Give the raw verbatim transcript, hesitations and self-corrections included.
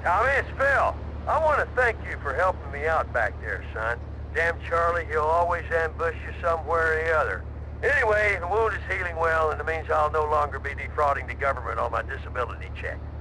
Tommy, it's Phil. I want to thank you for helping me out back there, son. Damn Charlie, he'll always ambush you somewhere or the other. Anyway, the wound is healing well, and it means I'll no longer be defrauding the government on my disability check.